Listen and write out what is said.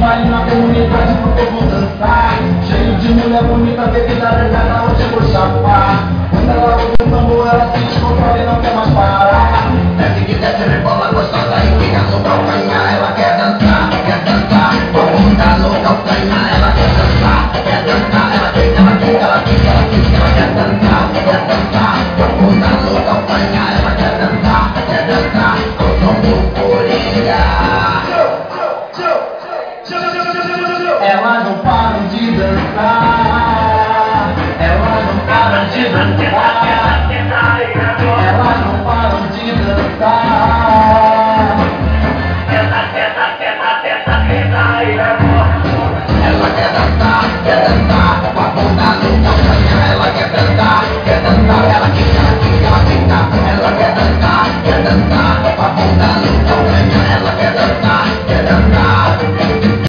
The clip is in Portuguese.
baile na comunidade pro povo dançar. Cheio de mulher bonita, bebida largada, hoje eu vou chapar. Quando ela ouve o tambor, ela se descontrola e não quer mais parar. Desce que desce, rebola gostosa e fica no calcanhar. Ela quer dançar, com a bunda no calcanhar. Ela quer dançar, ela quer dançar, com a bunda no calcanhar. Ela quer dançar, com o som do Coringa. Elas não param de dançar, elas não param de dançar, elas não param de dançar. Ela quer dançar,